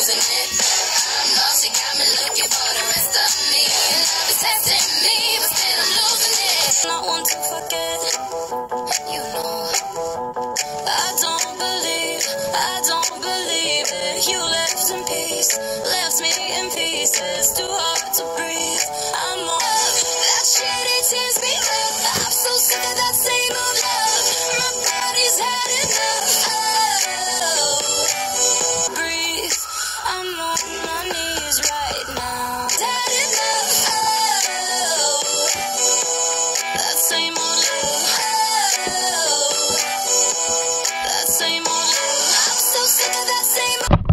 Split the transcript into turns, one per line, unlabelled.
losing it. I'm lost, you got me looking for the rest of me. Love is testing me, but still I'm losing it. Not one to forget, you know. I don't believe it. You left in peace, left me in pieces. Too hard to breathe. I'm on that shit, it tears me up. I'm so sick of that same old love. My body's had enough. Oh, breathe. I'm on my knees right now. Had enough. Oh, that same old love. Oh, that same old love. I'm so sick of that same old